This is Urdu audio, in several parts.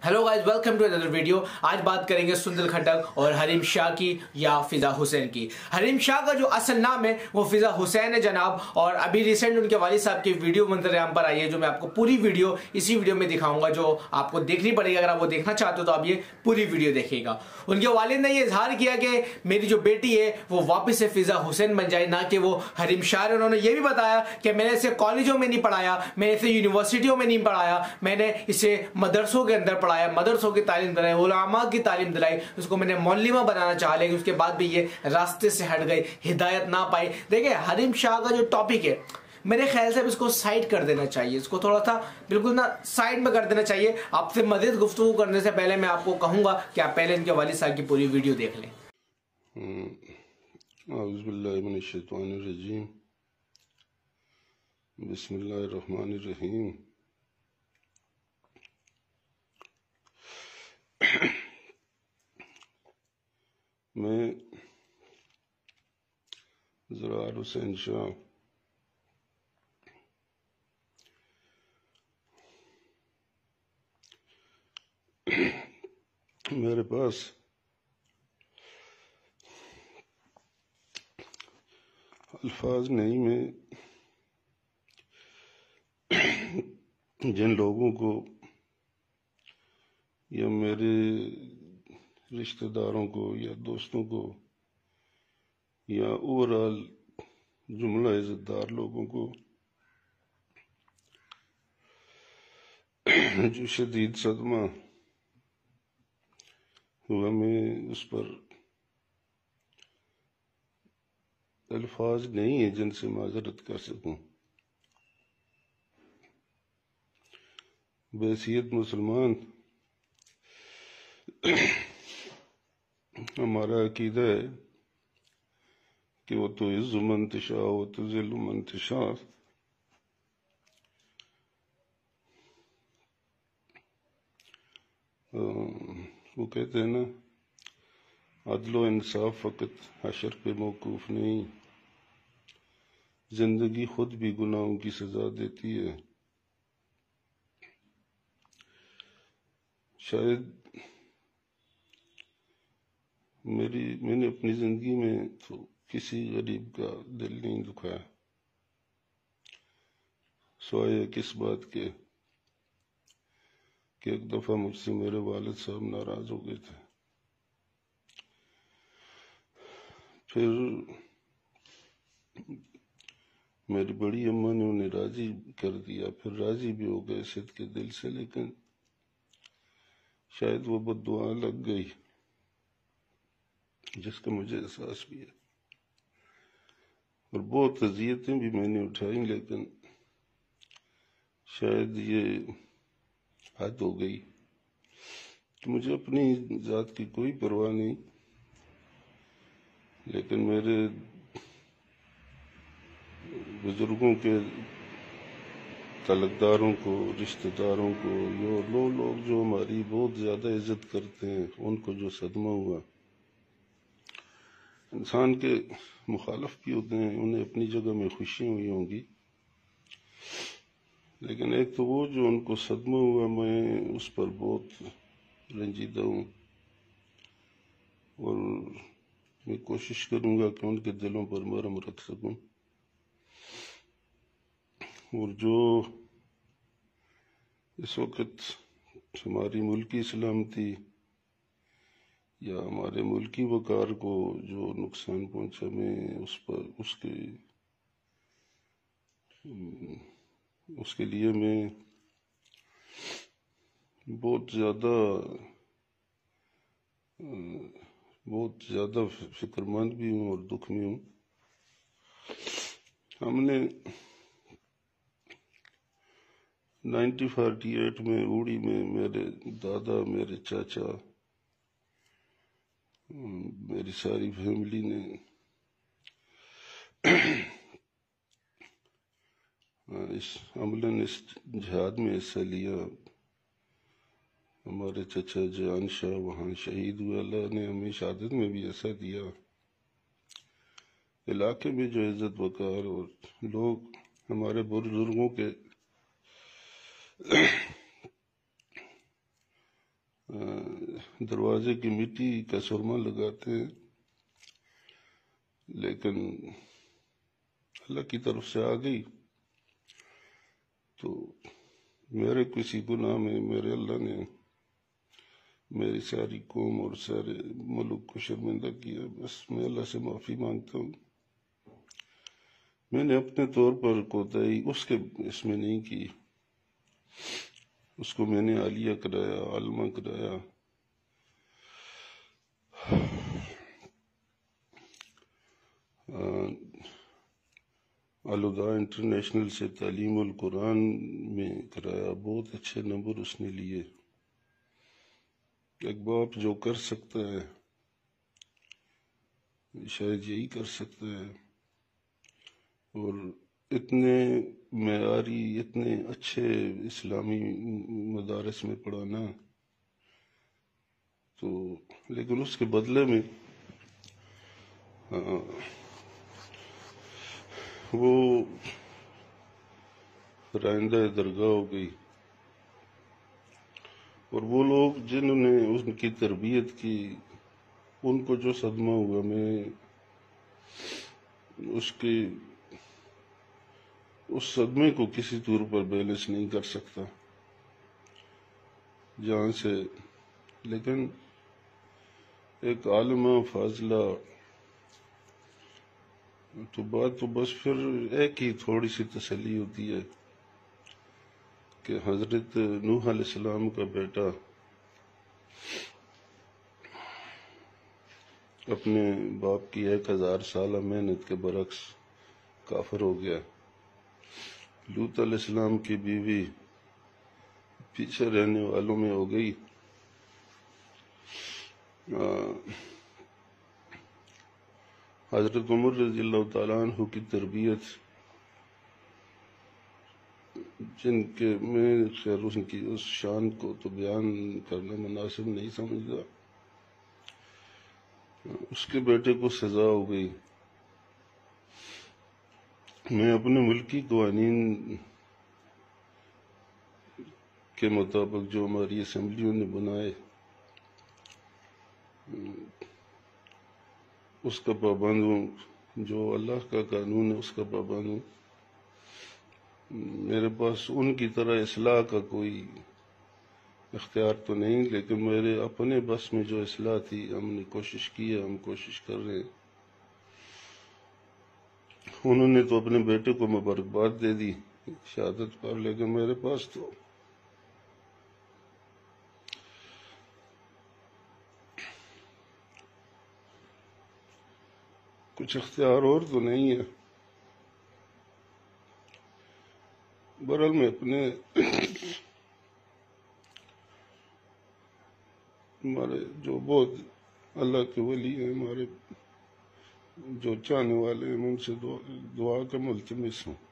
Hello guys, welcome to another video. आज बात करेंगे सुंदर खट्टक और हरीम शाह की या फिजा हुसैन की। हरीम शाह का जो असल नाम है वो फिजा हुसैन है जनाब, और अभी रिसेंट उनके वालिद साहब की वीडियो मंजर-ए-आम पर आई है, जो मैं आपको पूरी वीडियो इसी वीडियो में दिखाऊंगा, जो आपको देखनी पड़ेगी। अगर आप वो देखना चाहते हो तो आप ये पूरी वीडियो देखिएगा। उनके वालिद ने ये इजहार किया कि मेरी जो बेटी है वो वापस से फिजा हुसैन बन जाए, ना कि वो हरीम शाह। उन्होंने ये भी बताया कि मैंने इसे कॉलेजों में नहीं पढ़ाया, मैंने इसे यूनिवर्सिटियों में नहीं पढ़ाया, मैंने इसे मदरसों के अंदर पढ़ाया, मदरसों की तालीम दिलाई, उलमा की तालीम दिलाई, उसको मैंने मौलमा बनाना चाहा, लेकिन उसके बाद भी ये रास्ते से हट गई, हिदायत ना पाई। देखिए, हरीम शाह का जो टॉपिक है, मेरे ख्याल से इसको साइड कर देना चाहिए, इसको थोड़ा सा बिल्कुल ना साइड में कर देना चाहिए। आपसे मज़ीद गुफ्तगू करने से पहले मैं आपको कहूंगा कि आप पहले इनके वालिद साहब की पूरी वीडियो देख लें। औज़ुबिल्लाहिमिनश्शैतानिर्रजीम, बिस्मिल्लाहिर्रहमानिर्रहीम। मैं ज़रार हुसैन शाह मेरे पास अल्फाज नहीं, मैं जिन लोगों को या मेरे रिश्तेदारों को या दोस्तों को या ओवरऑल जुमला इज़्ज़तदार लोगों को जो शदीद सदमा हुआ, मैं उस पर अल्फाज नहीं है जिनसे माजरत कर सकूं। बहैसियत मुसलमान हमारा अकीदा है कि वो तो इज़्ज़ु मन तशा वो तो ज़िल्लु मन तशा। वो कहते हैं ना, अदलो इंसाफ फ़कत हशर पे मौकूफ नहीं, जिंदगी खुद भी गुनाहों की सजा देती है। शायद मैंने अपनी जिंदगी में तो किसी गरीब का दिल नहीं दुखाया, सिवाय किस बात के कि एक दफा मुझसे मेरे वालिद साहब नाराज हो गए थे। फिर मेरी बड़ी अम्मा ने उन्हें राजी कर दिया, फिर राजी भी हो गए सिद्ध के दिल से, लेकिन शायद वो बद्दुआ लग गई, जिसका मुझे एहसास भी है। और बहुत अज़ियतें भी मैंने उठाई, लेकिन शायद ये हद हो गई कि मुझे अपनी ज़ात की कोई परवाह नहीं, लेकिन मेरे बुजुर्गों के तलकदारों को, रिश्तेदारों को, वो लोग जो हमारी बहुत ज़्यादा इज्जत करते हैं, उनको जो सदमा हुआ। इंसान के मुखालफ भी होते हैं, उन्हें अपनी जगह में खुशियाँ हुई होंगी, लेकिन एक तो वो जो उनको सदमा हुआ, मैं उस पर बहुत रंजीदा हूँ, और मैं कोशिश करूँगा कि उनके दिलों पर मरहम रख सकूँ। और जो इस वक्त हमारी मुल्की सलामती या हमारे मुल्की वकार को जो नुकसान पहुँचा, मैं उसके लिए मैं बहुत ज़्यादा फिक्रमंद भी हूँ और दुख में हूँ। हमने 1948 में उड़ी में मेरे दादा, मेरे चाचा, मेरी सारी फैमिली ने इस जिहाद में हिस्सा लिया। हमारे चचा जान शाह वहाँ शहीद हुए, अल्लाह ने हमें शहादत में भी ऐसा दिया। इलाके में जो इज्जत वकार और लोग हमारे बुजुर्गों के دروازے کی مٹی کا سرما لگاتے ہیں، لیکن اللہ کی طرف سے آ گئی تو میرے کسی گناہ میں میرے اللہ نے میری ساری قوم اور سارے ملک کو شرمندہ کیا۔ بس میں اللہ سے معافی مانگتا ہوں۔ میں نے اپنے طور پر کوتاہی اس کے اس میں نہیں کی، اس کو میں نے عالیہ کرایا، عالمہ کرایا۔ الہدا انٹرنیشنل سے تعلیم القرآن میں کرایا، بہت اچھے نمبر اس نے لیے۔ ایک باپ جو کر سکتا ہے شاید یہی کر سکتا ہے، اور اتنے معیاری اتنے اچھے اسلامی مدارس میں پڑھانا، تو لیکن اس کے بدلے میں وہ رائندہ درگاہ ہو گئی، اور وہ لوگ جنہوں نے ان کی تربیت کی ان کو جو صدمہ ہوا، میں اس صدمے کو کسی طور پر بیلنس نہیں کر سکتا جہاں سے، لیکن ایک عالمہ فاضلہ تو بات تو بس پھر ایک ہی تھوڑی سی تسلی ہوتی ہے کہ حضرت نوح علیہ السلام کا بیٹا اپنے باپ کی 1000 سالہ محنت کے برعکس کافر ہو گیا۔ لوط علیہ السلام کی بیوی پیچھے رہنے والوں میں ہو گئی۔ حضرت عمر رضی اللہ تعالیٰ عنہ کی تربیت، جن کے میں خیر ان کی اس شان کو تو بیان کرنا مناسب نہیں سمجھتا، اس کے بیٹے کو سزا ہو گئی۔ میں اپنے ملکی قوانین کے مطابق جو ہماری اسمبلیوں نے بنائے اس کا پابند ہوں، جو اللہ کا قانون ہے اس کا پابند ہوں۔ میرے پاس ان کی طرح اصلاح کا کوئی اختیار تو نہیں، لیکن میرے اپنے بس میں جو اصلاح تھی ہم نے کوشش کی ہے، ہم کوشش کر رہے ہیں۔ انہوں نے تو اپنے بیٹے کو مبارکباد دے دی شہادت پر، لیکن میرے پاس تو کچھ اختیار اور تو نہیں ہے۔ بہرحال میں اپنے ہمارے جو بہت اللہ کے ولی ہیں، ہمارے جو چاہنے والے ہیں، ان سے دعا کا ملتمس ہوں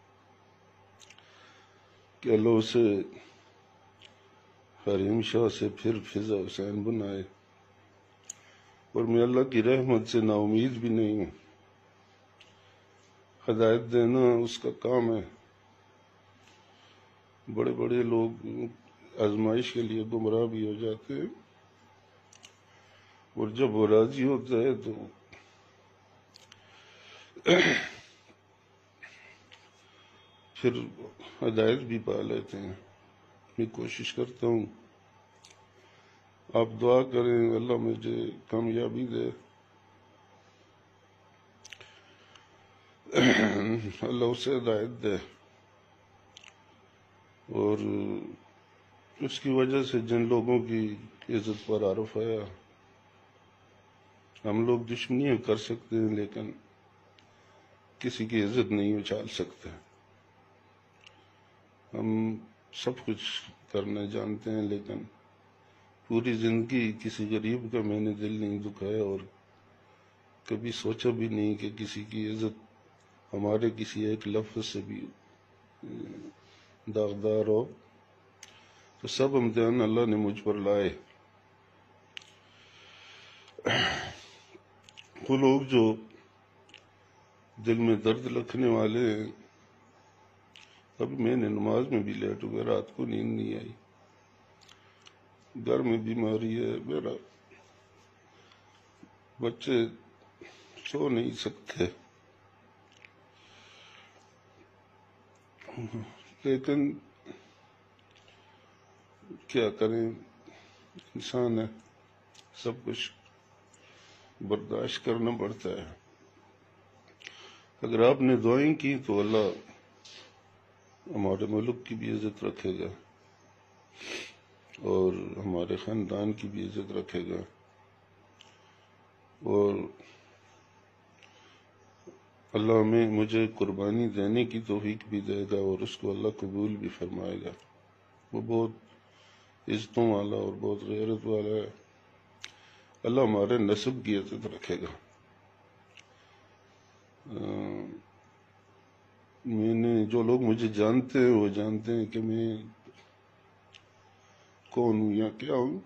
کہ اللہ اسے حریم شاہ سے پھر فضا حسین بنائے، اور میں اللہ کی رحمت سے نا امید بھی نہیں ہوں۔ ہدایت دینا اس کا کام ہے۔ بڑے بڑے لوگ آزمائش کے لیے گمراہ بھی ہو جاتے ہیں، اور جب وہ راضی ہوتا ہے تو پھر ہدایت بھی پا لیتے ہیں۔ میں کوشش کرتا ہوں، آپ دعا کریں اللہ مجھے کامیابی دے، اللہ اسے ہدایت دے، اور اس کی وجہ سے جن لوگوں کی عزت پر عارف آیا، ہم لوگ دشمنیاں کر سکتے ہیں لیکن کسی کی عزت نہیں اچھال سکتے۔ ہم سب کچھ کرنا جانتے ہیں، لیکن پوری زندگی کسی غریب کا میں نے دل نہیں دکھایا، اور کبھی سوچا بھی نہیں کہ کسی کی عزت ہمارے کسی ایک لفظ سے بھی داغدار ہو۔ تو سب امتحان اللہ نے مجھ پر لائے۔ وہ لوگ جو دل میں درد رکھنے والے ہیں، اب میں نے نماز میں بھی لیٹ ہو گیا، رات کو نیند نہیں آئی، گھر میں بیماری ہے، میرا بچے سو نہیں سکتے، لیکن کیا کریں، انسان ہے، سب کچھ برداشت کرنا پڑتا ہے۔ اگر آپ نے دعائیں کی تو اللہ ہمارے ملک کی بھی عزت رکھے گا اور ہمارے خاندان کی بھی عزت رکھے گا، اور اللہ مجھے قربانی دینے کی توفیق بھی دے گا، اور اس کو اللہ قبول بھی فرمائے گا۔ وہ بہت عزتوں والا اور بہت غیرت والا ہے، اللہ ہمارے نسب کی عزت رکھے گا۔ جو لوگ مجھے جانتے ہیں وہ جانتے ہیں کہ میں کون ہوں یا کیا ہوں،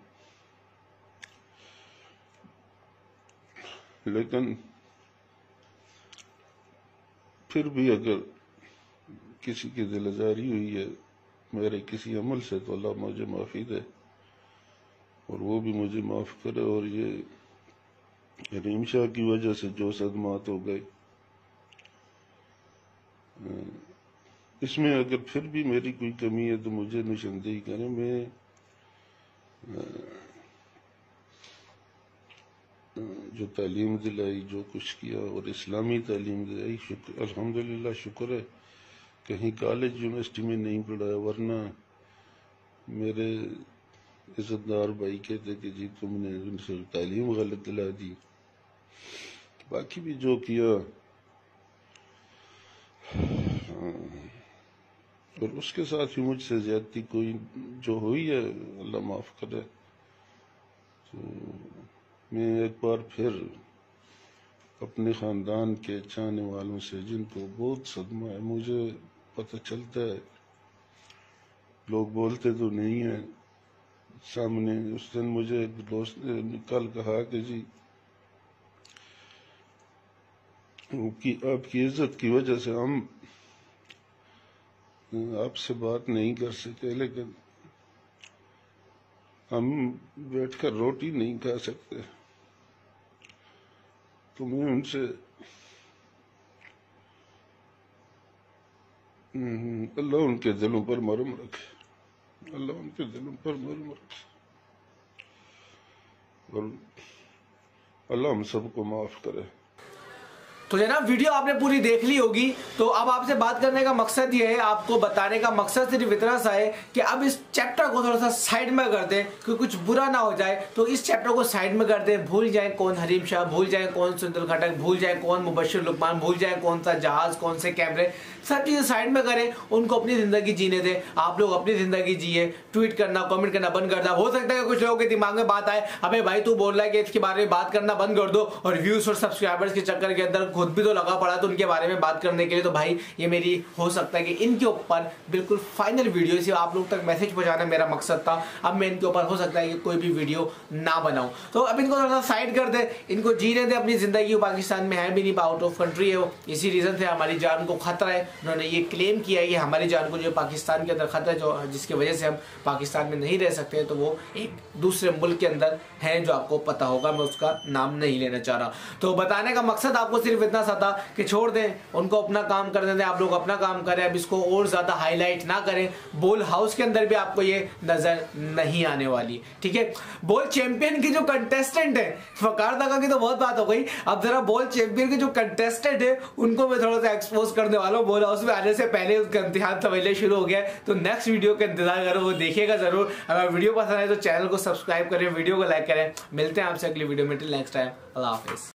لیکن پھر بھی اگر کسی کی دل آزاری ہوئی ہے میرے کسی عمل سے تو اللہ مجھے معافی دے اور وہ بھی مجھے معاف کرے، اور یہ حریم شاہ کی وجہ سے جو صدمات ہو گئے اس میں اگر پھر بھی میری کوئی کمی ہے تو مجھے نشاندہی کریں۔ میں جو تعلیم دلائی، جو کچھ کیا اور اسلامی تعلیم دلائی، الحمدللہ شکر ہے، کہیں کالج یونیورسٹی میں نہیں پڑھایا، ورنہ میرے عزت دار بھائی کہتے کہ جی تم نے ان سے تعلیم غلط دلا دی۔ باقی بھی جو کیا اور اس کے ساتھ ہی مجھ سے زیادتی کوئی جو ہوئی ہے اللہ معاف کرے۔ تو میں ایک بار پھر اپنے خاندان کے چاہنے والوں سے، جن کو بہت صدمہ ہے، مجھے پتہ چلتا ہے، لوگ بولتے تو نہیں ہیں سامنے۔ اس دن مجھے ایک دوست نے کل کہا کہ جی آپ کی عزت کی وجہ سے ہم آپ سے بات نہیں کر سکتے، لیکن ہم بیٹھ کر روٹی نہیں کھا سکتے۔ تو میں ان سے اللہ ان کے دلوں پر مرحم رکھے، اللہ ان کے دلوں پر مرحم رکھے، اور اللہ ہم سب کو معاف کرے۔ تو جناب ویڈیو آپ نے پوری دیکھ لی ہوگی، تو اب آپ سے بات کرنے کا مقصد یہ ہے، آپ کو بتانے کا مقصد صرف اتنا سا ہے کہ اب اس چیپٹر کو تھوڑا سا سائڈ میں کر دیں کہ کچھ برا نہ ہو جائے، تو اس چیپٹر کو سائڈ میں کر دیں، بھول جائیں کون حریم شاہ، بھول جائیں کون سندل کھٹک، بھول جائیں کون مبشر لقمان، بھول جائیں کون سا جہاز، کون سے کیمرے، سب چیزیں سائڈ میں کریں، ان کو اپنی زندگی جینے دیں۔ آپ لوگ اپنی زندگی جیے، ٹویٹ کرنا، کامنٹ کرنا بند کر دیں۔ ہو سکتا ہے کہ کچھ لوگوں کے دماغ میں بات آئے، ابے بھائی تو بول رہا ہے کہ اس کے بارے میں بات کرنا بند کر دو، اور ویوز اور سبسکرائبرز کے چکر کے اندر خود بھی تو لگا پڑا تو ان کے بارے میں بات کرنے کے لیے۔ تو بھائی یہ میری ہو سکتا ہے کہ ان کے اوپر بالکل فائنل ویڈیو، اسے آپ لوگ تک میسج پہنچانا میرا مقصد تھا، اب میں ان کے اوپر ہو سکتا ہے کہ کوئی بھی ویڈیو نہ بناؤں۔ تو اب ان کو تھوڑا سا سائڈ کر دیں، ان کو جینے دیں اپنی زندگی۔ پاکستان میں ہے بھی نہیں، آؤٹ آف کنٹری ہے وہ، اسی ریزن سے ہماری جان کو خطرہ ہے۔ انہوں نے یہ کلیم کیا ہے کہ ہماری جان کو جو پاکستان کے اندر خطرہ ہے، جو جس کی وجہ سے ہم پاکستان میں نہیں رہ سکتے، تو وہ ایک دوسرے ملک کے اندر ہیں جو آپ کو پتہ ہوگا، میں اس کا نام نہیں لینا چاہ رہا۔ تو بتانے کا مقصد آپ کو صرف اتنا سا تھا کہ چھوڑ دیں ان کو اپنا کام کرنے دیں، آپ لوگ اپنا کام کریں، اب اس کو اور زیادہ ہائی لائٹ نہ کریں۔ بول ہاؤس کے اندر بھی آپ کو یہ نظر نہیں آنے والی، ٹھیک ہے۔ بول چیمپئن کی جو کنٹیسٹنٹ ہے، فقار داغا کی تو بہت بات ہو گئی، اب ذرا بول چیمپئن کے جو کنٹیسٹنٹ ہے ان کو میں تھوڑا سا ایکسپوز کرنے والا ہوں۔ بول ہاؤس میں آنے سے پہلے اس کا امتحان سمجھنا شروع ہو گیا ہے، تو نیکسٹ ویڈیو کا انتظار کرو، وہ دیکھیے گا ضرور۔ اگر ویڈیو پسند آئے تو چینل کو سبسکرائب کریں، ویڈیو کو لائک کریں۔ ملتے ہیں آپ سے اگلی ویڈیو میں، ٹل نیکسٹ ٹائم، اللہ حافظ۔